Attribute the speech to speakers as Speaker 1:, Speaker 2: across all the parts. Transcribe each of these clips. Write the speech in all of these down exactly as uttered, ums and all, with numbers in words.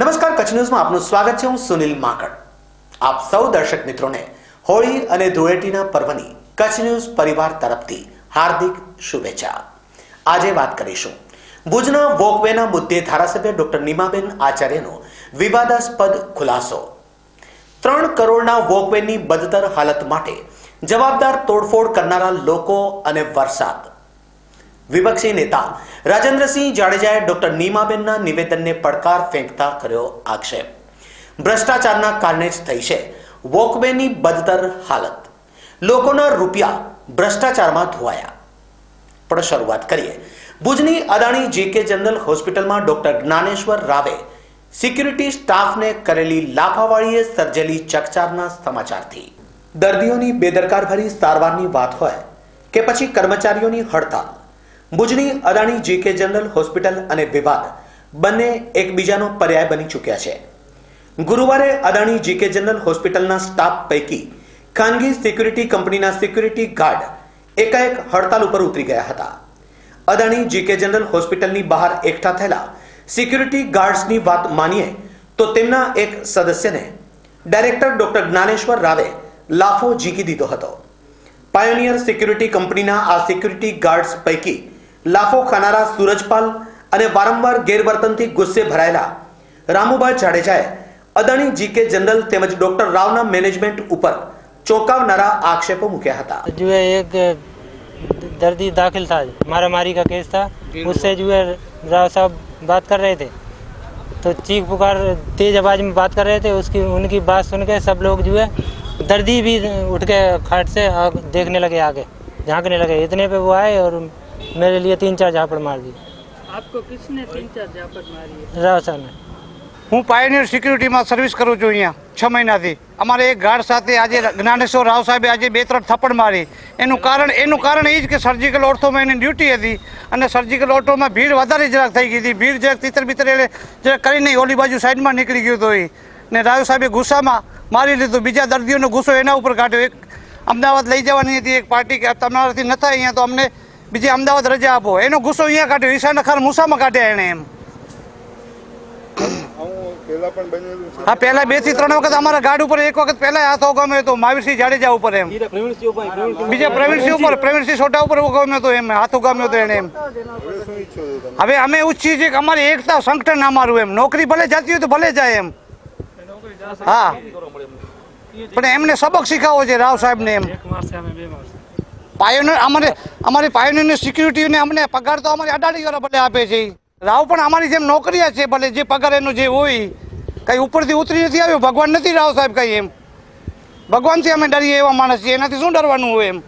Speaker 1: નમસ્કાર, કચ્છ ન્યૂઝમાં આપનું સ્વાગત છે। હું સુનિલ માકડ। આપ સૌ દર્શક મિત્રોને હોળી અને ધૂળેટીના પર્વની કચ્છ ન્યૂઝ પરિવાર તરફથી હાર્દિક શુભેચ્છા। આજે વાત કરીશું ભુજના વોકવેના મુદ્દે ધારાસભ્ય ડોક્ટર નીમાબેન આચાર્યનો વિવાદાસ્પદ ખુલાસો। ત્રણ કરોડના વોકવેની બદતર હાલત માટે જવાબદાર તોડફોડ કરનારા લોકો અને વરસાદ। विपक्षी नेता राजेंद्र सिंह जाडेजाए डॉक्टर नीमाबेनना निवेदनने પડકાર ફેંકતા કર્યો આક્ષેપ। ભ્રષ્ટાચારના કારણે જ થઈ છે વોકવેની બદતર હાલત। લોકોના રૂપિયા ભ્રષ્ટાચારમાં ધોવાયા। પણ શરૂઆત કરીએ ભુજની અદાણી જીકે જનરલ હોસ્પિટલમાં ડોક્ટર જ્ઞાનેશ્વર રાવે સિક્યુરિટી સ્ટાફને કરેલી લાફાવાળીએ સર્જેલી ચકચારના સમાચારથી। દર્દીઓની બેદરકાર ભરી સારવારની વાત હોય કે પછી કર્મચારીઓની હડતાલ, ભુજની અદાણી જીકે જનરલ હોસ્પિટલ અને વિવાદ બંને એકબીજાનો પર્યાય બની ચૂક્યા છે। ગુરુવારે અદાણી જીકે જનરલ હોસ્પિટલના સ્ટાફ પૈકી ખાનગી સિક્યુરિટી કંપનીના સિક્યુરિટી ગાર્ડ એકાએક હડતાલ ઉપર ઉતરી ગયા હતા। અદાણી જીકે જનરલ હોસ્પિટલની બહાર એકઠા થયેલા સિક્યુરિટી ગાર્ડ્સની વાત માનીએ તો તેમના એક સદસ્યને ડાયરેક્ટર ડોક્ટર જ્ઞાનેશ્વર રાવે લાફો ઝીકી દીધો હતો। પાયોનિયર સિક્યુરિટી કંપનીના આ સિક્યુરિટી ગાર્ડ્સ પૈકી લાફો ખાનારા सूरजपाल અને વારંવાર ગેરવર્તનથી ગુસ્સે ભરાયેલા રામુબા જાડેજાએ અદાણી જીકે જનરલ તેમજ ડોક્ટર રાવના મેનેજમેન્ટ ઉપર ચોંકાવનારા આક્ષેપો મૂક્યા હતા।
Speaker 2: जो है एक दर्दी दाखिल था, मारामारी का केस था, उससे जो है राव साहब बात कर रहे थे तो चीख पुकार तेज आवाज में बात कर रहे थे। उसकी उनकी बात सुन के सब लोग जो है दर्दी भी उठ के खाट से देखने लगे, आगे झांकने लगे। इतने पे वो आए और मेरे लिए तीन चार झापड़ मार दी।
Speaker 3: आपको किसने तीन चार झापड़ मारी है?
Speaker 2: राव साहब ने।
Speaker 4: હું પાયોનિયર સિક્યુરિટીમાં સર્વિસ કરું છું। અહીંયા છ મહિનાથી અમારે એક ગાર્ડ સાથે આજે જ્ઞાનેશ્વર રાવ સાહેબે આજે બે ત્રણ થપ્પડ મારી। એનું કારણ એનું કારણ એ જ કે સર્જિકલ ઓર્થોમાં એની ડ્યુટી હતી અને સર્જિકલ ઓર્થોમાં ભીડ વધારે જરાક થઈ ગઈ હતી। ભીડ જરાક તીતર બીતર એટલે જરાક કરીને ઓલી બાજુ સાઈડમાં નીકળી ગયું હતું એ ને રાવ સાહેબે ગુસ્સામાં મારી લીધું। બીજા દર્દીઓનો ગુસ્સો એના ઉપર કાઢ્યો। એક અમદાવાદ લઈ જવાની હતી એક પાર્ટી કે તમારાથી ન થાય અહીંયા તો અમને બીજે અમદાવાદ રજા આપો, એનો ગુસ્સો અહીંયા કાઢ્યો। ઈશાના ખાન મૂસામાં કાઢ્યા એને એમ। હા, પહેલા બે થી ત્રણ વખત અમારા ગાર્ડ ઉપર એક વખત પહેલા હાથો ગમ્યો હતો મહાવીરસિંહ જાડેજા ઉપર એમ, બીજા પ્રવીણસિંહ ઉપર પ્રવીણસિંહ સોઢા ઉપર ગમ્યો હતો એમ, હાથો ગમ્યો હતો એને એમ। હવે અમે ઈચ્છીએ છીએ કે અમારી એકતા સંગઠન અમારું એમ, નોકરી ભલે જતી હોય તો ભલે જાય એમ। હા, પણ એમને સબક શીખાવો છે રાવ સાહેબને એમ। પાયોનિયર અમારે અમારી પાયોનિયરની સિક્યુરિટીને અમને પગાર તો અમારી અડાડી વાળા ભલે આપે છે। રાવ પણ અમારી જેમ નોકરીયા છે, ભલે જે પગાર એનો જે હોય કઈ ઉપરથી ઉતરી નથી આવ્યો। ભગવાન નથી રાવ સાહેબ કઈ એમ, ભગવાનથી અમે ડરીએ એવા માણસ છીએ, એનાથી શું ડરવાનું હોય એમ।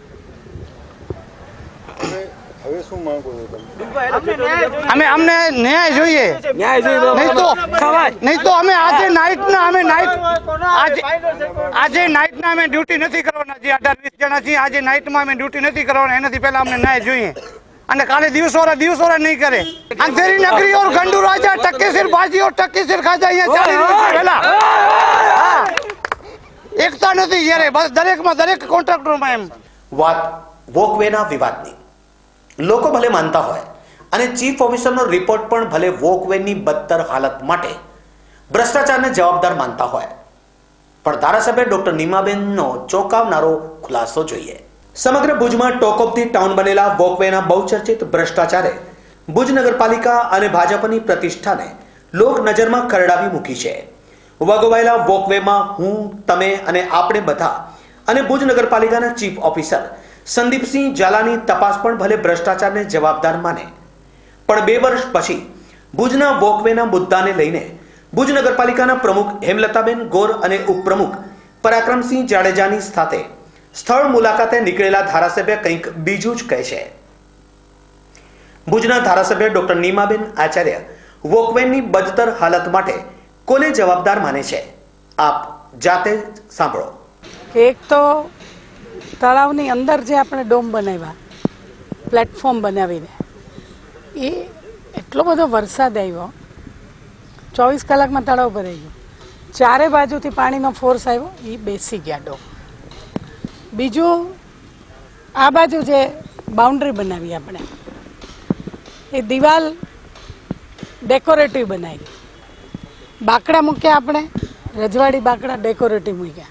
Speaker 4: અમે અમને ન્યાય જોઈએ, નહીં તો નહીં તો અમે આજે નાઇટના અમે નાઇટ આજે આજે નાઇટના અમે ડ્યુટી નથી કરવાના। જે અઢાર વીસ જણા છીએ આજે નાઇટમાં અમે ડ્યુટી નથી કરવાના। એનાથી પહેલા અમને ન્યાય જોઈએ અને કાલે દિવસોરા દિવસોરા નહીં કરે। અંધેરી નગરી और गंडू राजा टक्के सिर बाजी और टक्के सिर खाजा અહીંયા ચાલી રહ્યું છે પહેલા। હા, એકતા નથી યારે, બસ દરેકમાં દરેક કોન્ટ્રાક્ટરમાં એમ।
Speaker 1: વાત વોકવેના વિવાદની લોકો ભલે માનતા હોય અને ચીફ ઓફિસરનો રિપોર્ટ પણ ભલે વોકવેની બદતર હાલત માટે ભ્રષ્ટાચારને જવાબદાર માનતા હોય, પણ ધારાસભ્ય ડોક્ટર નીમાબેનનો ચોંકાવનારો ખુલાસો જોઈએ। સમગ્ર ભુજમાં ટોક ઓફ ધી ટાઉન બનેલા વોકવેના બહુચર્ચિત ભ્રષ્ટાચારે ભુજ નગરપાલિકા અને ભાજપની પ્રતિષ્ઠાને લોક નજરમાં ખરડાવી મૂકી છે। વગોવાયેલા વોકવેમાં હું, તમે અને આપણે બધા અને ભુજ નગરપાલિકાના ચીફ ઓફિસર સંદીપસિંહ ઝાલાની તપાસ પણ ભલે ભ્રષ્ટાચારને જવાબદાર માને, પણ બે વર્ષ પછી ભુજના વોકવેના મુદ્દાને લઈને ભુજ નગરપાલિકાના પ્રમુખ હેમલતાબેન ગોર અને ઉપપ્રમુખ પરાક્રમસિંહ જાડેજાની સાથે સ્થળ મુલાકાતે નીકળેલા ધારાસભ્ય કંઈક બીજું જ કહે છે। ભુજના ધારાસભ્ય ડોક્ટર નીમાબેન આચાર્ય વોકવેની બદતર હાલત માટે કોને જવાબદાર માને છે, આપ જાતે સાંભળો।
Speaker 5: એક તો તળાવની અંદર જે આપણે ડોમ બનાવ્યા, પ્લેટફોર્મ બનાવીને, એ એટલો બધો વરસાદ આવ્યો, ચોવીસ કલાકમાં તળાવ ભરાઈ ગયું। ચારે બાજુથી પાણીનો ફોર્સ આવ્યો, એ બેસી ગયા ડોમ। બીજું આ બાજુ જે બાઉન્ડ્રી બનાવી આપણે, એ દિવાલ ડેકોરેટિવ બનાવી, બાકડા મૂક્યા, આપણે રજવાડી બાકડા ડેકોરેટિવ મૂક્યા,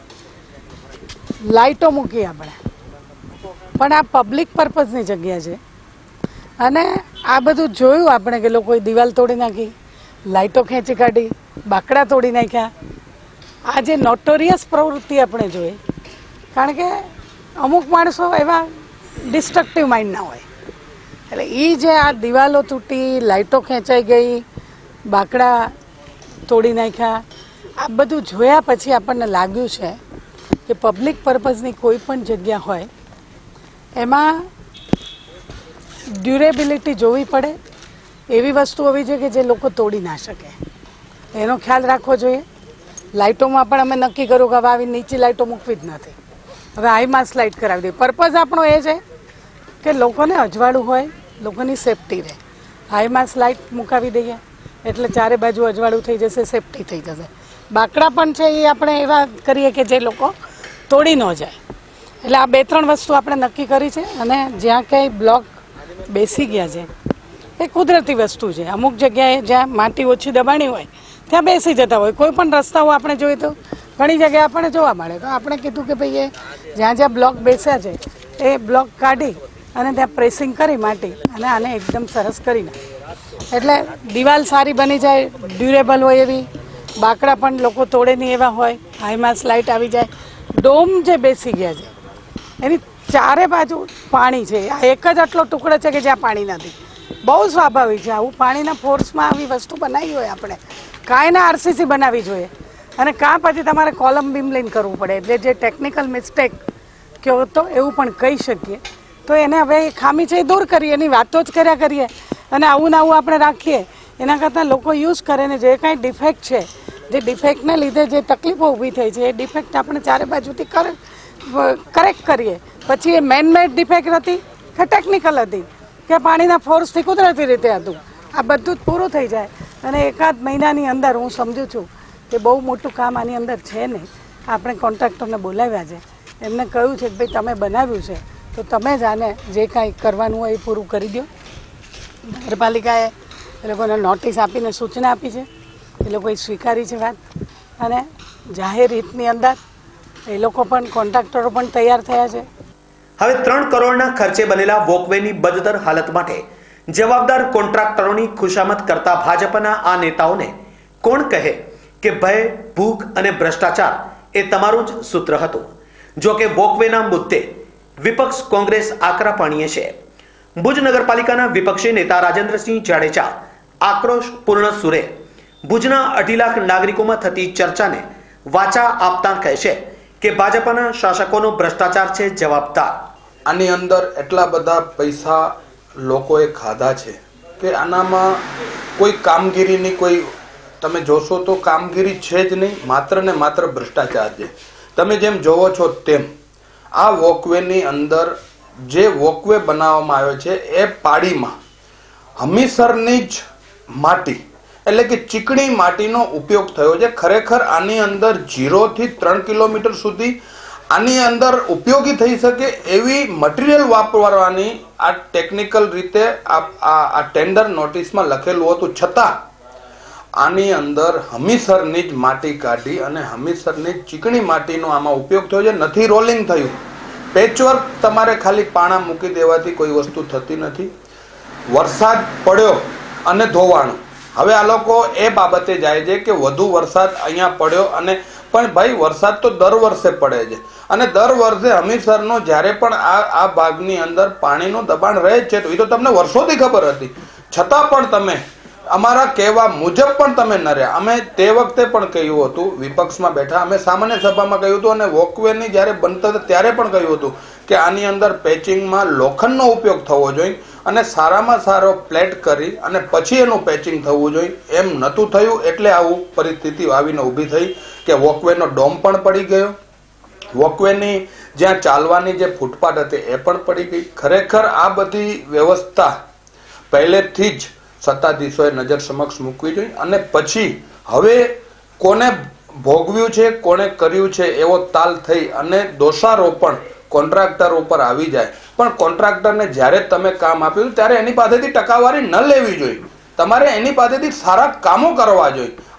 Speaker 5: લાઇટો મૂકી આપણે, પણ આ પબ્લિક પર્પઝની જગ્યા છે. અને આ બધું જોયું આપણે કે લોકોએ દિવાલ તોડી નાખી, લાઇટો ખેંચી કાઢી, બાકડા તોડી નાખ્યા. આ જે નોટોરિયસ પ્રવૃત્તિ આપણે જોઈએ, કારણ કે અમુક માણસો એવા ડિસ્ટ્રક્ટિવ માઇન્ડના હોય, એટલે એ જે આ દિવાલો તૂટી, લાઇટો ખેંચાઈ ગઈ, બાકડા તોડી નાખ્યા, આ બધું જોયા પછી આપણને લાગ્યું છે કે પબ્લિક પર્પઝની કોઈ પણ જગ્યા હોય એમાં ડ્યુરેબિલિટી જોવી પડે, એવી વસ્તુ હોવી જોઈએ કે જે લોકો તોડી ના શકે, એનો ખ્યાલ રાખવો જોઈએ. લાઇટોમાં પણ અમે નક્કી કર્યું કે હવે આવી નીચી લાઇટો મૂકવી જ નથી, હવે હાઈ માસ્ક લાઇટ કરાવી દઈએ. પર્પઝ આપણો એ છે કે લોકોને અજવાળું હોય, લોકોની સેફટી રહે. હાઈ માસ્ક લાઇટ મુકાવી દઈએ એટલે ચારે બાજુ અજવાળું થઈ જશે, સેફટી થઈ જશે. બાકડા પણ છે એ આપણે એવા કરીએ કે જે લોકો તોડી ન જાય. એટલે આ બે ત્રણ વસ્તુ આપણે નક્કી કરી છે. અને જ્યાં ક્યાંય બ્લોક બેસી ગયા છે એ કુદરતી વસ્તુ છે. અમુક જગ્યાએ જ્યાં માટી ઓછી દબાણી હોય ત્યાં બેસી જતા હોય. કોઈ પણ રસ્તાઓ આપણે જોઈએ તો ઘણી જગ્યાએ આપણને જોવા મળે. તો આપણે કીધું કે ભાઈ એ જ્યાં જ્યાં બ્લોક બેસ્યા છે એ બ્લોક કાઢી અને ત્યાં પ્રેસિંગ કરી માટી અને આને એકદમ સરસ કરી નાખે એટલે દિવાલ સારી બની જાય, ડ્યુરેબલ હોય એવી, બાકડા પણ લોકો તોડે નહીં એવા હોય, હાઈમાસ લાઇટ આવી જાય. ડોમ જે બેસી ગયા છે એની ચારે બાજુ પાણી છે. આ એક જ આટલો ટુકડો છે કે જ્યાં પાણી નથી. બહુ સ્વાભાવિક છે આવું પાણીના ફોર્સમાં આવી વસ્તુ બનાવી હોય આપણે કાંઈ ના આરસીસી બનાવવી જોઈએ અને કાં પછી તમારે કોલમ બીમ લઈને કરવું પડે. એટલે જે ટેકનિકલ મિસ્ટેક કહો તો એવું પણ કહી શકીએ. તો એને હવે એ ખામી છે એ દૂર કરીએ, એની વાતો જ કર્યા કરીએ અને આવું ને આવું આપણે રાખીએ એના કરતાં લોકો યુઝ કરે ને જે કાંઈ ડિફેક્ટ છે, જે ડિફેક્ટને લીધે જે તકલીફો ઊભી થઈ છે એ ડિફેક્ટ આપણે ચારે બાજુથી કરે કરેક્ટ કરીએ. પછી એ મેન મેડ ડિફેક્ટ હતી કે ટેકનિકલ હતી કે પાણીના ફોર્સથી કુદરતી રીતે હતું, આ બધું જ પૂરું થઈ જાય. અને એકાદ મહિનાની અંદર હું સમજુ છું કે બહુ મોટું કામ આની અંદર છે નહીં. આપણે કોન્ટ્રાક્ટરને બોલાવ્યા છે, એમને કહ્યું છે કે ભાઈ તમે બનાવ્યું છે તો તમે જ આને જે કાંઈ કરવાનું હોય એ પૂરું કરી દો. નગરપાલિકાએ એ લોકોને નોટિસ આપીને સૂચના આપી છે, એ લોકોએ સ્વીકારી છે વાત. અને જાહેર હિતની અંદર એ લોકો પણ કોન્ટ્રાક્ટરો પણ તૈયાર થયા છે.
Speaker 1: હવે ત્રણ કરોડના ખર્ચે બનેલા વોકવેની બદતર હાલત માટે જવાબદાર કોન્ટ્રાક્ટરોની ખુશામત કરતા ભાજપના આ નેતાઓને કોણ કહે કે ભય, ભૂખ અને ભ્રષ્ટાચાર એ તમારું જ સૂત્ર હતું. જો કે વોકવેના મુદ્દે વિપક્ષ કોંગ્રેસ આકરા પાણીએ છે. ભુજ નગરપાલિકાના વિપક્ષી નેતા રાજેન્દ્રસિંહ જાડેજા આક્રોશપૂર્ણ સુરે ભુજના અઢી લાખ નાગરિકોમાં થતી ચર્ચાને વાચા આપતા કહે છે કે ભાજપના શાસકોનો ભ્રષ્ટાચાર છે જવાબદાર.
Speaker 6: આની અંદર એટલા બધા પૈસા લોકોએ ખાધા છે કે આનામાં કોઈ કામગીરીની કોઈ તમે જોશો તો કામગીરી છે જ નહીં, માત્ર ને માત્ર ભ્રષ્ટાચાર છે. તમે જેમ જોવો છો તેમ આ વોકવેની અંદર જે વોકવે બનાવવામાં આવ્યો છે એ પાડીમાં હમીસરની જ માટી એટલે કે ચીકણી માટીનો ઉપયોગ થયો છે. ખરેખર આની અંદર ઝીરો થી ત્રણ કિલોમીટર સુધી આની અંદર ઉપયોગી થઈ શકે એવી મટીરિયલ વાપરવાની આ ટેકનિકલ રીતે આ ટેન્ડર નોટિસમાં લખેલું હતું, છતાં આની અંદર હમીસરની જ માટી કાઢી અને હમીસરની જ ચીકણી માટીનો આમાં ઉપયોગ થયો છે. નથી રોલિંગ થયું. પેચવર્ક તમારે ખાલી પાણા મૂકી દેવાથી કોઈ વસ્તુ થતી નથી. વરસાદ પડ્યો અને ધોવાણું. હવે આ લોકો એ બાબતે જાય છે કે વધુ વરસાદ અહીંયા પડ્યો અને પણ ભાઈ વરસાદ તો દર વર્ષે પડે છે અને દર વર્ષે હમીરસરનો જ્યારે પણ આ આ ભાગની અંદર પાણીનું દબાણ રહે છે તો એ તો તમને વર્ષોથી ખબર હતી, છતાં પણ તમે અમારા કહેવા મુજબ પણ તમે ન રહ્યા. અમે તે વખતે પણ કહ્યું હતું, વિપક્ષમાં બેઠા અમે સામાન્ય સભામાં કહ્યું હતું અને વોકવેની જ્યારે બનતા ત્યારે પણ કહ્યું હતું કે આની અંદર પેચિંગમાં લોખંડનો ઉપયોગ થવો જોઈએ અને સારામાં સારો પ્લેટ કરી અને પછી એનું પેચિંગ થવું જોઈએ. એમ નહોતું થયું એટલે આવું પરિસ્થિતિ આવીને ઊભી થઈ કે વોકવેનો ડોમ પણ પડી ગયો, વોકવેની જ્યાં ચાલવાની જે ફૂટપાથ હતી એ પણ પડી ગઈ. ખરેખર આ બધી વ્યવસ્થા પહેલેથી જ સત્તાધીશોએ નજર સમક્ષ મૂકવી જોઈએ અને પછી હવે કોને ભોગવ્યું છે, કોને કર્યું છે એવો તાલ થઈ અને દોષારોપણ કોન્ટ્રાક્ટર ઉપર આવી જાય. પણ કોન્ટ્રાક્ટરને જ્યારે તમે કામ આપ્યું ત્યારે એની પાસેથી ટકાવારી ન લેવી જોઈએ. તમારે એની પાસેથી સારા કામો કરવા જોઈએ.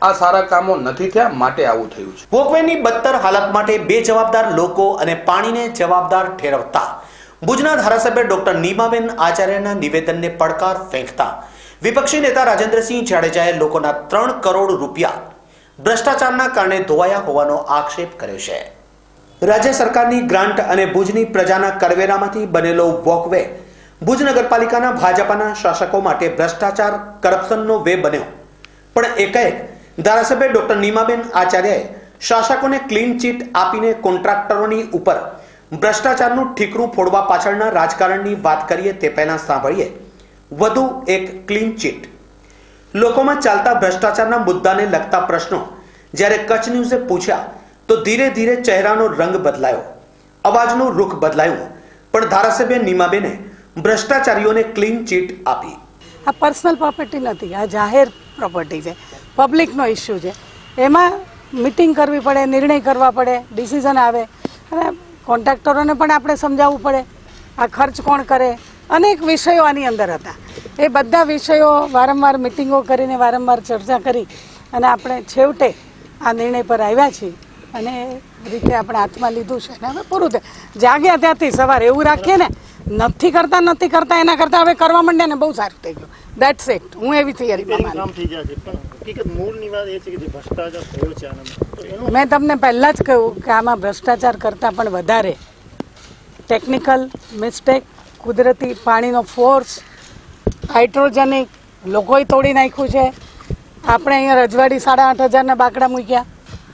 Speaker 6: આ સારા કામો નથી થયા, માટે આવું થયું છે.
Speaker 1: વોકવેની બદતર હાલત માટે બે જવાબદાર લોકો અને પાણીને જવાબદાર ઠેરવતા ભુજના ધારાસભ્ય ડોક્ટર નીમાબેન આચાર્યના નિવેદનને પડકાર ફેંકતા વિપક્ષી નેતા રાજેન્દ્રસિંહ જાડેજાએ લોકોના ત્રણ કરોડ રૂપિયા ભ્રષ્ટાચારના કારણે ધોવાયા હોવાનો આક્ષેપ કર્યો છે. રાજ્ય સરકારની ગ્રાન્ટ અને ભુજની પ્રજાના કરવેરામાંથી બનેલો વોકવે ભુજ નગરપાલિકાના ભાજપાના શાસકો માટે ભ્રષ્ટાચાર કરપ્શનનો વે બન્યો. પણ એકાએક ધારાસભ્ય ડોક્ટર નીમાબેન આચાર્યએ શાસકોને ક્લીન ચીટ આપીને કોન્ટ્રાક્ટરોની ઉપર ભ્રષ્ટાચારનું ઠીકરું ફોડવા પાછળના રાજકારણની વાત કરીએ તે પહેલા સાંભળીએ વધુ એક ક્લીન ચીટ. લોકોમાં ચાલતા ભ્રષ્ટાચારના મુદ્દાને લગતા પ્રશ્નો જ્યારે કચ્છ ન્યૂઝે પૂછ્યા તો ધીરે ધીરે ચહેરાનો રંગ બદલાયો, અવાજનું રૂખ બદલાયું. પણ ધારાસભ્ય નીમાબેને ભ્રષ્ટાચારીઓને ક્લીન ચીટ આપી.
Speaker 5: આ પર્સનલ પ્રોપર્ટી નથી, આ જાહેર પ્રોપર્ટી છે, પબ્લિકનો ઇસ્યુ છે. એમાં મિટિંગ કરવી પડે, નિર્ણય કરવા પડે, ડિસિઝન આવે અને કોન્ટ્રાક્ટરોને પણ આપણે સમજાવવું પડે આ ખર્ચ કોણ કરે. અનેક વિષયો આની અંદર હતા. એ બધા વિષયો વારંવાર મિટિંગો કરીને વારંવાર ચર્ચા કરી અને આપણે છેવટે આ નિર્ણય પર આવ્યા છીએ અને રીતે આપણે હાથમાં લીધું છે અને હવે પૂરું થાય. જાગ્યા ત્યાંથી સવારે એવું રાખીએ ને નથી કરતા નથી કરતા એના કરતાં હવે કરવા માંડ્યા ને બહુ સારું થઈ ગયું. That's it. હું એવી થિયરીમાં માનું. મેં તમને પહેલાં જ કહ્યું કે આમાં ભ્રષ્ટાચાર કરતાં પણ વધારે ટેકનિકલ મિસ્ટેક, કુદરતી પાણીનો ફોર્સ, હાઇડ્રોજનિક લોકોએ તોડી નાખ્યું છે. આપણે અહીંયા રજવાડી સાડા આઠ હજારના બાકડા મૂક્યા.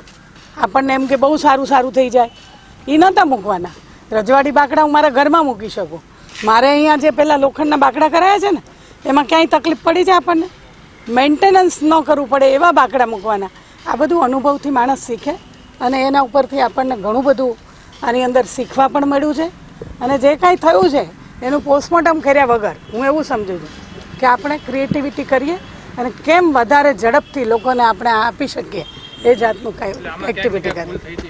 Speaker 5: આપણને એમ કે બહુ સારું સારું થઈ જાય, એ નહોતા મૂકવાના. રજવાડી બાકડા હું મારા ઘરમાં મૂકી શકું. મારે અહીંયા જે પેલા લોખંડના બાકડા કરાયા છે ને એમાં ક્યાંય તકલીફ પડી જાય, આપણને મેન્ટેનન્સ ન કરવું પડે એવા બાકડા મૂકવાના. આ બધું અનુભવથી માણસ શીખે અને એના ઉપરથી આપણને ઘણું બધું આની અંદર શીખવા પણ મળ્યું છે. અને જે કાંઈ થયું છે એનું પોસ્ટમોર્ટમ કર્યા વગર હું એવું સમજુ છું કે આપણે ક્રિએટિવિટી કરીએ અને કેમ વધારે ઝડપથી લોકોને આપણે આપી શકીએ એ જાતનું કાંઈ એક્ટિવિટી કરીએ.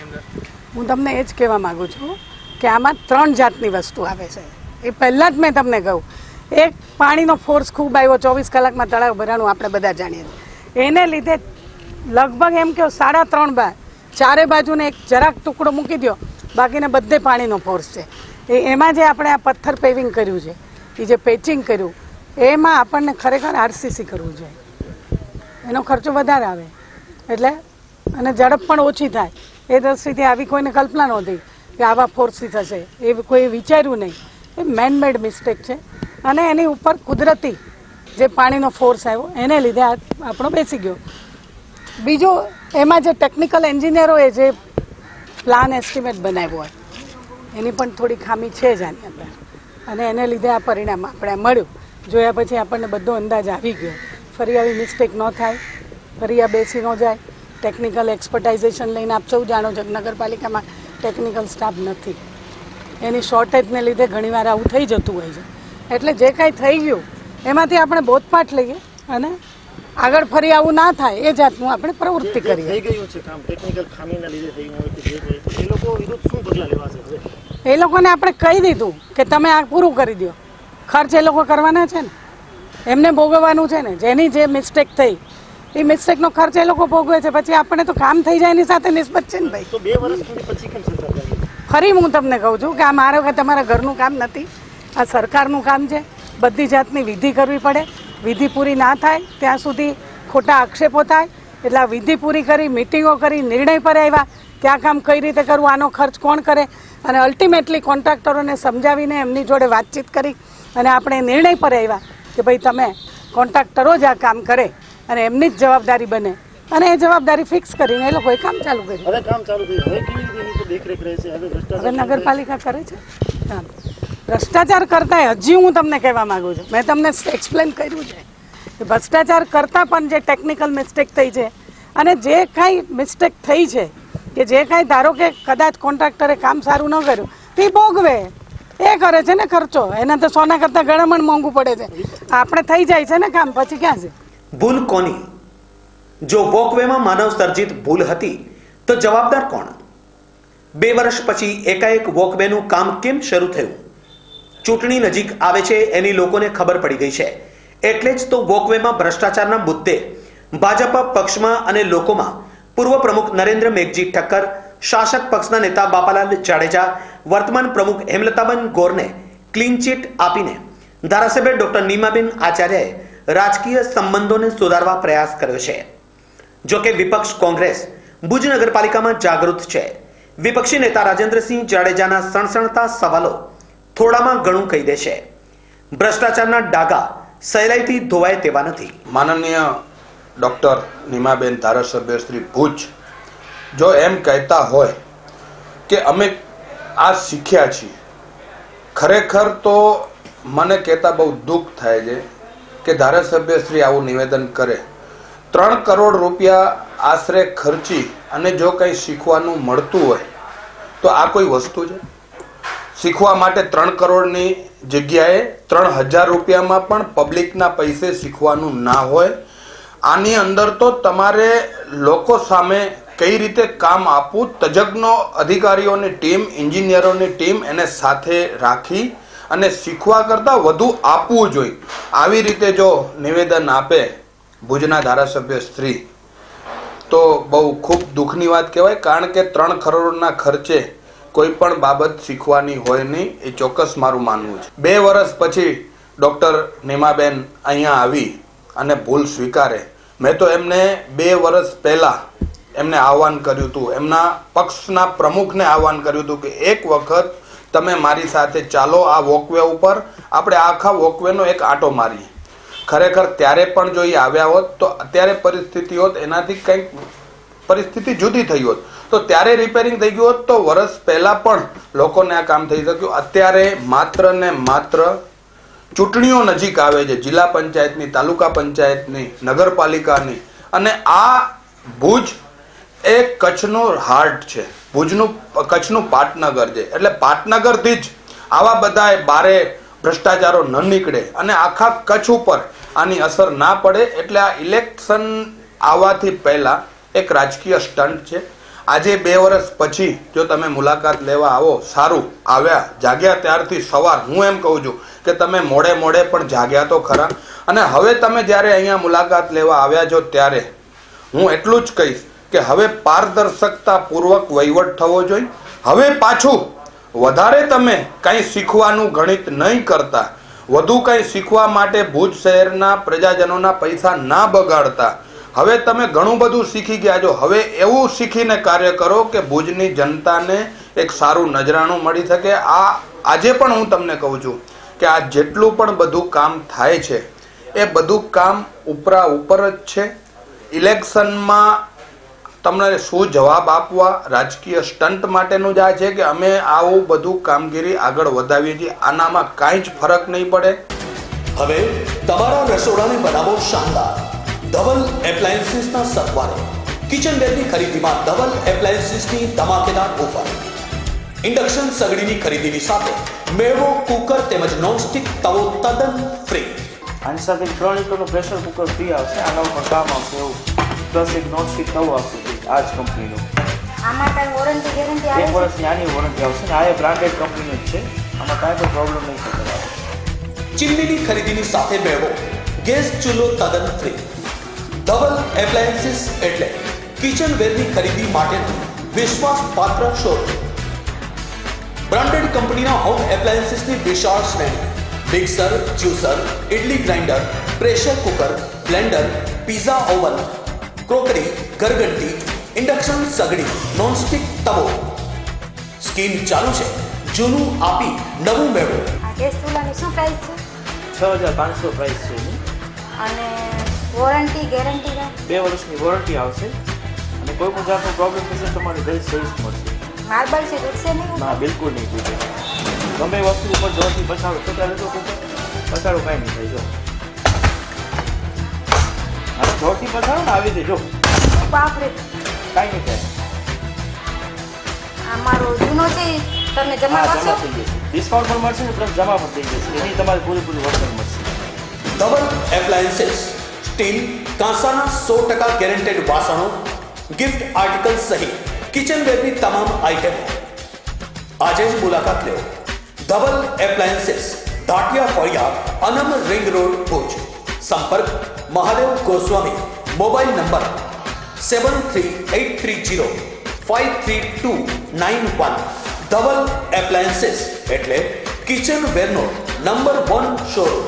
Speaker 5: હું તમને એ જ કહેવા માગું છું કે આમાં ત્રણ જાતની વસ્તુ આવે છે. એ પહેલાં જ મેં તમને કહું, એક પાણીનો ફોર્સ ખૂબ આવ્યો, ચોવીસ કલાકમાં તળાવ ભરાણું આપણે બધા જાણીએ છીએ. એને લીધે લગભગ એમ કહો સાડા ત્રણ બાર ચારે બાજુને એક જરાક ટુકડો મૂકી દો, બાકીને બધે પાણીનો ફોર્સ છે. એ એમાં જે આપણે આ પથ્થર પેવિંગ કર્યું છે, એ જે પેચિંગ કર્યું, એમાં આપણને ખરેખર આરસીસી કરવું જોઈએ. એનો ખર્ચો વધારે આવે એટલે અને ઝડપ પણ ઓછી થાય. એ દ્રષ્ટિથી આવી કોઈને કલ્પના નહોતી કે આવા ફોર્સથી થશે, એ કોઈ વિચાર્યું નહીં. એ મેનમેડ મિસ્ટેક છે અને એની ઉપર કુદરતી જે પાણીનો ફોર્સ આવ્યો એને લીધે આ આપણો બેસી ગયો. બીજું એમાં જે ટેકનિકલ એન્જિનિયરોએ જે પ્લાન એસ્ટિમેટ બનાવ્યો હોય એની પણ થોડી ખામી છે જ આની અંદર અને એને લીધે આ પરિણામ આપણે મળ્યું. જોયા પછી આપણને બધો અંદાજ આવી ગયો. ફરી આવી મિસ્ટેક ન થાય, ફરી આ બેસી ન જાય. ટેકનિકલ એક્સપર્ટાઇઝેશન લઈને આપ સૌ જાણો છો કે નગરપાલિકામાં ટેકનિકલ સ્ટાફ નથી. એની શોર્ટેજને લીધે ઘણીવાર આવું થઈ જતું હોય છે. એટલે જે કાંઈ થઈ ગયું એમાંથી આપણે બોધપાઠ લઈએ અને આગળ ફરી આવું ના થાય એ જાતનું આપણે પ્રવૃત્તિ કરીએ. એ લોકોને આપણે કહી દીધું કે તમે આ પૂરું કરી દો. ખર્ચ એ લોકો કરવાના છે ને, એમને ભોગવવાનું છે ને. જેની જે મિસ્ટેક થઈ એ મિસ્ટેકનો ખર્ચ એ લોકો ભોગવે છે. પછી આપણે તો કામ થઈ જાય એની સાથે નિસ્બત છે ને ભાઈ. તો બે વર્ષ પછી કેમ સરકાર? ફરી હું તમને કહું છું કે આ મારો કે તમારા ઘરનું કામ નથી, આ સરકારનું કામ છે. બધી જાતની વિધિ કરવી પડે. વિધિ પૂરી ના થાય ત્યાં સુધી ખોટા આક્ષેપો થાય. એટલે આ વિધિ પૂરી કરી, મિટિંગો કરી, નિર્ણય પર આવ્યા કે આ કામ કઈ રીતે કરવું, આનો ખર્ચ કોણ કરે અને અલ્ટિમેટલી કોન્ટ્રાક્ટરોને સમજાવીને એમની જોડે વાતચીત કરી અને આપણે નિર્ણય પર આવ્યા કે ભાઈ તમે કોન્ટ્રાક્ટરો જ આ કામ કરે અને એમની જ જવાબદારી બને અને એ જવાબદારી ફિક્સ કરીને એ લોકોએ કામ ચાલુ કર્યું. હવે કામ ચાલુ કર્યું. હવે કેવી રીતે એની દેખરેખ રહે છે? હવે નગરપાલિકા કરે છે. હા, ભ્રષ્ટાચાર કરતા હજી હું તમને કહેવા માંગુ છું, મેં તમને એક્સપ્લેન કર્યું છે કે ભ્રષ્ટાચાર કરતાં પણ જે ટેકનિકલ મિસ્ટેક થઈ છે અને જે કાંઈ મિસ્ટેક થઈ છે કે જે કાંઈ ધારો કે કદાચ કોન્ટ્રાક્ટરે કામ સારું ન કર્યું તે ભોગવે, એ કરે છે ને ખર્ચો. એને તો સોના કરતાં ગણમણ મોંઘું પડે છે. આપણે થઈ જાય છે ને કામ, પછી ક્યાં છે?
Speaker 1: ભૂલ કોની? જો વોકવેમાં માનવ સર્જિત ભૂલ હતી તો જવાબદાર કોણ? બે વર્ષ પછી એકાએક વોકવેનું કામ કેમ શરૂ થયું? ચૂંટણી નજીક આવે છે એની લોકોને ખબર પડી ગઈ છે. એટલે જ તો વોકવેમાં ભ્રષ્ટાચારના મુદ્દે ભાજપા પક્ષમાં અને લોકોમાં પૂર્વ પ્રમુખ નરેન્દ્ર મેઘજી ઠક્કર, શાસક પક્ષના નેતા બાપાલાલ જાડેજા, વર્તમાન પ્રમુખ હેમલતાબેન ગોરને ક્લીન ચીટ આપીને ધારાસભ્ય ડોક્ટર નીમાબેન આચાર્યએ રાજકીય સંબંધોને સુધારવા પ્રયાસ કર્યો છે. જો કે વિપક્ષ કોંગ્રેસ ભુજ નગરપાલિકામાં જાગૃત છે. વિપક્ષી નેતા રાજેન્દ્રસિંહ જાડેજાના સણસણતા સવાલો થોડામાં ઘણું કહી દે છે. ભ્રષ્ટાચારના ડાઘા સહેલાઈથી ધોવાય તેવા નથી.
Speaker 6: માનનીય ડોક્ટર નીમાબેન ધારાસભ્ય શ્રી ભુજ જો એમ કહેતા હોય કે અમે આ શીખ્યા છીએ, ખરેખર તો મને કહેતા બહુ દુઃખ થાય છે કે ધારાસભ્ય શ્રી આવું નિવેદન કરે. ત્રણ કરોડ રૂપિયા આશરે ખર્ચી અને જો કંઈ શીખવાનું મળતું હોય તો આ કોઈ વસ્તુ છે? શીખવા માટે ત્રણ કરોડની જગ્યાએ ત્રણ હજાર રૂપિયામાં પણ પબ્લિકના પૈસે શીખવાનું ના હોય. આની અંદર તો તમારે લોકો સામે કઈ રીતે કામ આપવું, તજજ્ઞો અધિકારીઓની ટીમ, એન્જિનિયરોની ટીમ એને સાથે રાખી અને શીખવા કરતાં વધુ આપવું જોઈએ. આવી રીતે જો નિવેદન આપે ભુજના ધારાસભ્ય શ્રી તો બહુ ખૂબ દુઃખની વાત કહેવાય. કારણ કે ત્રણ કરોડના ખર્ચે કોઈ પણ બાબત શીખવાની હોય નહીં, એ ચોક્કસ મારું માનવું છે. બે વર્ષ પછી ડૉક્ટર નીમાબેન અહીંયા આવી અને ભૂલ સ્વીકારે. મેં તો એમને બે વર્ષ પહેલાં એમને આહવાન કર્યું હતું, એમના પક્ષના પ્રમુખને આહવાન કર્યું હતું કે એક વખત તમે મારી સાથે ચાલો આ વોકવે ઉપર, આપણે આખા વોકવેનો એક આંટો મારીએ. ખરેખર ત્યારે પણ જો એ આવ્યા હોત તો અત્યારે પરિસ્થિતિ હોત એનાથી કંઈક પરિસ્થિતિ જુદી થઈ હોત. તો ત્યારે રિપેરિંગ થઈ ગયું હોત તો વર્ષ પહેલાં પણ લોકોને આ કામ થઈ શક્યું. અત્યારે માત્ર ને માત્ર ચૂંટણીઓ નજીક આવે છે, જિલ્લા પંચાયતની, તાલુકા પંચાયતની, નગરપાલિકાની, અને આ ભુજ એ કચ્છનું હાર્ટ છે, ભુજનું કચ્છનું પાટનગર છે. એટલે પાટનગરથી જ આવા બધા બારે ભ્રષ્ટાચારો ન નીકળે અને આખા કચ્છ ઉપર આની અસર ના પડે. એટલે આ ઇલેક્શન આવવાથી પહેલા એક રાજકીય સ્ટન્ટ છે. આજે બે વર્ષ પછી જો તમે મુલાકાત લેવા આવો, સારું આવ્યા, જાગ્યા ત્યારથી સવાર, હું એમ કહું છું કે તમે મોડે મોડે પણ જાગ્યા તો ખરા. અને હવે તમે જ્યારે અહીંયા મુલાકાત લેવા આવ્યા છો ત્યારે હું એટલું જ કહીશ કે હવે પારદર્શકતા પૂર્વક વહીવટ થવો જોઈએ. હવે પાછું વધારે તમે કંઈ શીખવાનું ગણિત નહીં કરતા, વધુ કંઈ શીખવા માટે ભુજ શહેરના પ્રજાજનોના પૈસા ના બગાડતા. હવે તમે ઘણું બધું શીખી ગયા છો. હવે એવું શીખીને કાર્ય કરો કે ભુજની જનતાને એક સારું નજરાણું મળી શકે. આ આજે પણ હું તમને કહું છું કે આ જેટલું પણ બધું કામ થાય છે એ બધું કામ ઉપરા ઉપર જ છે. ઇલેક્શનમાં તમને શું જવાબ આપવા, રાજકીય સ્ટન્ટ માટેનું જ આ છે કે અમે આવું બધું કામગીરી આગળ વધાવીએ છીએ. આનામાં કાંઈ જ ફરક નહીં પડે.
Speaker 1: હવે તમારા રસોડાને બનાવો શાનદાર ધવલ એપ્લાયન્સીસના સથવારે. કિચનવેરની ખરીદીમાં ધવલ એપ્લાયન્સીસની ધમાકેદાર ઓફર. ઇન્ડક્શન સગડીની ખરીદીની સાથે મેળવો કુકર તેમજ નોનસ્ટિક તવો તદ્દન ફ્રી.
Speaker 7: આની સાથે ત્રણ લીટરનું પ્રેશર કુકર ફ્રી આવશે. આના ઉપર કામ આવશે એવું, પ્લસ એક નોનસ્ટિક તવો આવશે આ જ કંપનીનો.
Speaker 8: આમાં કાંઈ વોરંટી ગેરંટી આવે?
Speaker 7: એક વર્ષની આની વોરંટી આવશે ને આ એ બ્રાન્ડેડ કંપનીનું જ છે. આમાં કાંઈ પણ પ્રોબ્લેમ નહીં થતો.
Speaker 1: ચીમનીની ખરીદીની સાથે મેળવો ગેસ ચૂલો તદ્દન ફ્રી. ધવલ એપ્લાયન્સીસ એટલે કિચનવેરની ખરીદી માટેનું વિશ્વાસપાત્ર શોરૂમ. બ્રાન્ડેડ કંપનીના હોમ એપ્લાયન્સીસની વિશાળ શ્રેણી. Mixer, juicer, idli grinder, pressure cooker, blender, pizza oven, crockery, ઘરઘંટી, ઇન્ડક્શન સગડી, નોનસ્ટિક તવો. સ્કીમ ચાલુ છે, જૂનું આપી નવું મેળવો.
Speaker 8: આ ગેસ ચૂલાની શું પ્રાઇસ છે?
Speaker 7: છ હજાર પાંચસો પ્રાઇસ છે એની.
Speaker 8: અને વોરંટી ગેરંટી કાંઈ?
Speaker 7: બે વર્ષની વોરંટી આવશે અને કોઈ પણ જાતનો પ્રોબ્લેમ થશે તમારે ઘરે સર્વિસ મળશે.
Speaker 8: માર્બલ છે, તૂટશે નહીં?
Speaker 7: ના, બિલકુલ નહીં તૂટે. ગમે વસ્તુ ઉપર જોરથી પછાડો તો ત્યારે તો પછાડો કાંઈ નહીં થાય. જો અને જોરથી પછાડો ને આવી રીતે જો
Speaker 8: બાપરે,
Speaker 7: કાંઈ નહીં થાય.
Speaker 8: આ મારો જૂનો છે, તમને જમા
Speaker 7: હા,
Speaker 8: કરશો?
Speaker 7: જમા થઈ જશે. ડિસ્કાઉન્ટ પણ મળશે ને પ્લસ જમા પણ થઈ જશે. એની તમારે પૂરેપૂરી વળતર મળશે.
Speaker 1: ધવલ એપ્લાયન્સીસ સ્ટીલ, કાંસાના સો ટકા ગેરંટેડ વાસણો, ગિફ્ટ આર્ટિકલ સહિત કિચનવેરની તમામ આઇટમો. આજે જ મુલાકાત લો. ધવલ એપ્લાયન્સીસ, ધાટિયા ફળિયા, અનમ રિંગ રોડ, ભુજ. સંપર્ક Mahadev Goswami, mobile number seven three eight three zero five three two nine one. Dhaval appliances એટલે કિચનવેરનો નંબર વન શોરૂમ.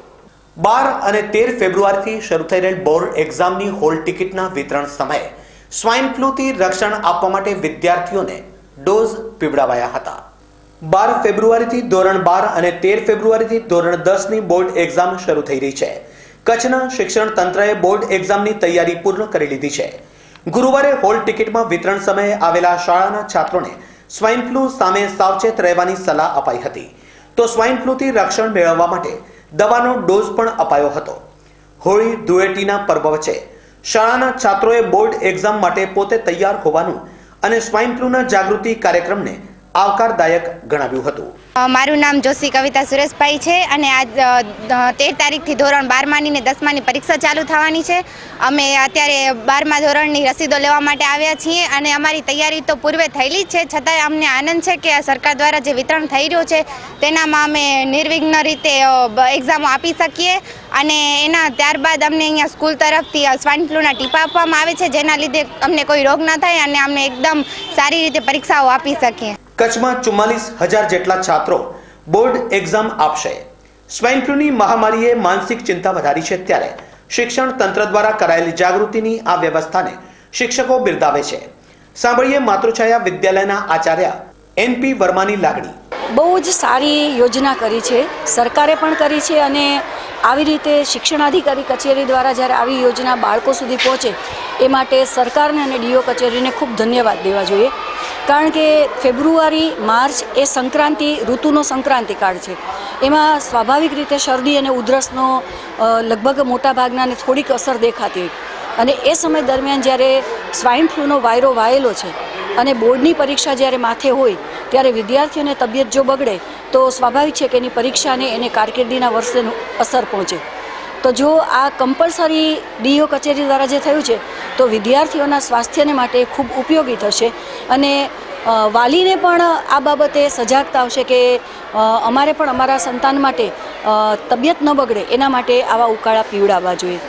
Speaker 1: બાર અને તેર ફેબ્રુઆરીથી શરૂ થઈ રહેલ બોર્ડ એક્ઝામની હોલ ટિકિટના વિતરણ સમયે સ્વાઇન ફ્લૂથી રક્ષણ આપવા માટે વિદ્યાર્થીઓને ડોઝ પીવડાવાયા હતા. બાર ફેબ્રુઆરીથી ધોરણ બાર અને તેર ફેબ્રુઆરીથી ધોરણ દસની બોર્ડ એક્ઝામ શરૂ થઈ રહી છે. કચ્છના શિક્ષણ તંત્રએ બોર્ડ એક્ઝામની તૈયારી પૂર્ણ કરી લીધી છે. ગુરુવારે હોલ ટિકિટમાં વિતરણ સમયે આવેલા શાળાના છાત્રોને સ્વાઇન ફ્લૂ સામે સાવચેત રહેવાની સલાહ અપાઈ હતી. તો સ્વાઇન ફ્લૂથી રક્ષણ મેળવવા માટે દવાનો ડોઝ પણ અપાયો હતો. હોળી ધૂળેટીના પર્વ વચ્ચે શાળાના છાત્રોએ બોર્ડ એક્ઝામ માટે પોતે તૈયાર હોવાનું અને સ્વાઇન ફ્લૂના જાગૃતિ કાર્યક્રમને આવકારદાયક ગણાવ્યું હતું.
Speaker 8: મારું નામ જોશી કવિતા સુરેશભાઈ છે અને આજ તેર તારીખથી ધોરણ બારમાની ને દસમાની પરીક્ષા ચાલુ થવાની છે. અમે અત્યારે બારમા ધોરણની રસીદો લેવા માટે આવ્યા છીએ અને અમારી તૈયારી તો પૂર્વે થયેલી જ છે, છતાંય અમને આનંદ છે કે સરકાર દ્વારા જે વિતરણ થઈ રહ્યું છે તેનામાં અમે નિર્વિઘ્ન રીતે એક્ઝામો આપી શકીએ અને એના ત્યારબાદ અમને અહીંયા સ્કૂલ તરફથી સ્વાઇન ફ્લૂના ટીપા આપવામાં આવે છે, જેના લીધે અમને કોઈ રોગ ન થાય અને અમને એકદમ સારી રીતે પરીક્ષાઓ આપી શકીએ.
Speaker 1: કચ્છમાં ચુમ્માલીસ હજાર જેટલા છાત્રો બોર્ડ એક્ઝામ આપશે. સ્વાઇન ફ્લૂની મહામારીએ માનસિક ચિંતા વધારી છે, ત્યારે શિક્ષણ તંત્ર દ્વારા કરાયેલી જાગૃતિની આ વ્યવસ્થાને શિક્ષકો બિરદાવે છે. સાંભળીએ માતૃછાયા વિદ્યાલયના આચાર્ય એનપી વર્માની લાગણી.
Speaker 9: બહુ જ સારી યોજના કરી છે, સરકારે પણ કરી છે અને આવી રીતે શિક્ષણાધિકારી કચેરી દ્વારા જ્યારે આવી યોજના બાળકો સુધી પહોંચે એ માટે સરકારને અને ડીઓ કચેરીને ખૂબ ધન્યવાદ દેવા જોઈએ. કારણ કે ફેબ્રુઆરી માર્ચ એ સંક્રાંતિ ઋતુનો સંક્રાંતિ કાળ છે. એમાં સ્વાભાવિક રીતે શરદી અને ઉધરસનો લગભગ મોટા ભાગનાને થોડીક અસર દેખાતી હોય અને એ સમય દરમિયાન જ્યારે સ્વાઇન ફ્લૂનો વાયરો વાયેલો છે અને બોર્ડની પરીક્ષા જ્યારે માથે હોય ત્યારે વિદ્યાર્થીઓને તબિયત જો બગડે તો સ્વાભાવિક છે કે એની પરીક્ષાને એને કારકિર્દીના વર્ષે અસર પહોંચે. તો જો આ કમ્પલસરી ડીઓ કચેરી દ્વારા જે થયું છે તો વિદ્યાર્થીઓના સ્વાસ્થ્યને માટે ખૂબ ઉપયોગી થશે અને વાલીને પણ આ બાબતે સજાગતા આવશે કે અમારે પણ અમારા સંતાન માટે તબિયત ન બગડે એના માટે આવા ઉકાળા પીવડાવવા જોઈએ.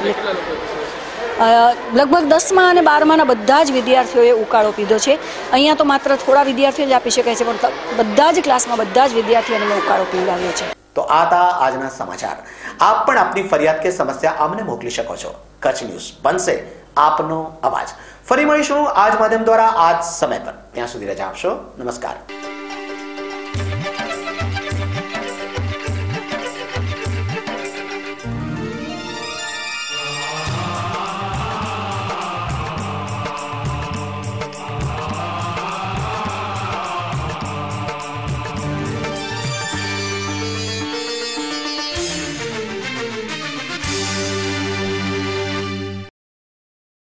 Speaker 9: લગભગ દસમા અને બારમાના બધા જ વિદ્યાર્થીઓએ ઉકાળો પીધો છે. અહીંયા તો માત્ર થોડા વિદ્યાર્થીઓ જ આપી શકાય છે, પણ બધા જ ક્લાસમાં બધા જ વિદ્યાર્થીઓને મેં ઉકાળો પીવડાવ્યો છે.
Speaker 1: તો આ હતા આજના સમાચાર. આપ પણ આપની ફરિયાદ કે સમસ્યા અમને મોકલી શકો છો. કચ્છ ન્યૂઝ બનશે આપનો અવાજ. ફરી મળીશું આજ માધ્યમ દ્વારા આજ સમય પર. ત્યાં સુધી રજા આપશો. નમસ્કાર.